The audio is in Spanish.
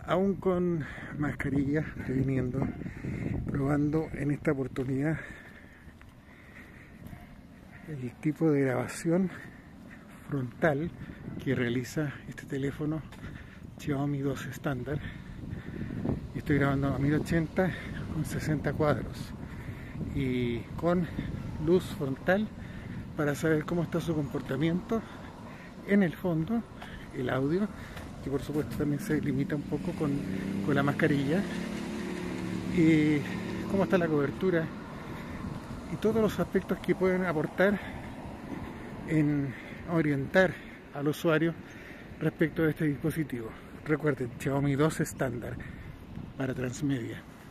Aún con mascarilla, previniendo, probando en esta oportunidad el tipo de grabación frontal que realiza este teléfono Xiaomi 2 estándar. Estoy grabando a 1080 con 60 cuadros y con luz frontal para saber cómo está su comportamiento en el fondo, el audio, que por supuesto también se limita un poco con la mascarilla, y cómo está la cobertura y todos los aspectos que pueden aportar en orientar al usuario respecto de este dispositivo. Recuerden, Xiaomi 2 estándar para Transmedia.